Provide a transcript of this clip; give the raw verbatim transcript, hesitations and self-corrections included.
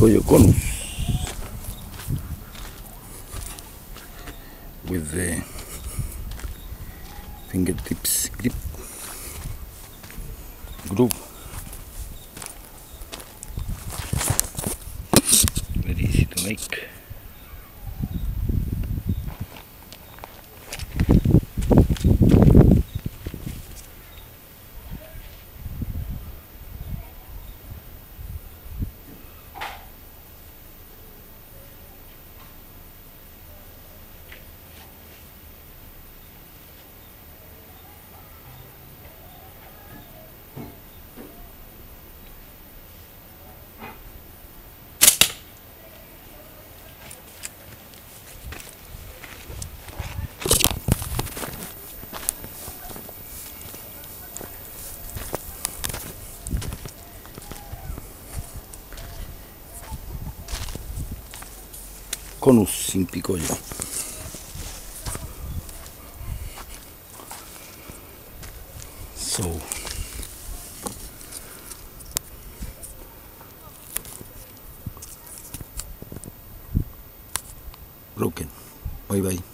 Picoyo conus with the fingertips grip groove. Very easy to make. Conus sin picollo. So broken. Bye bye.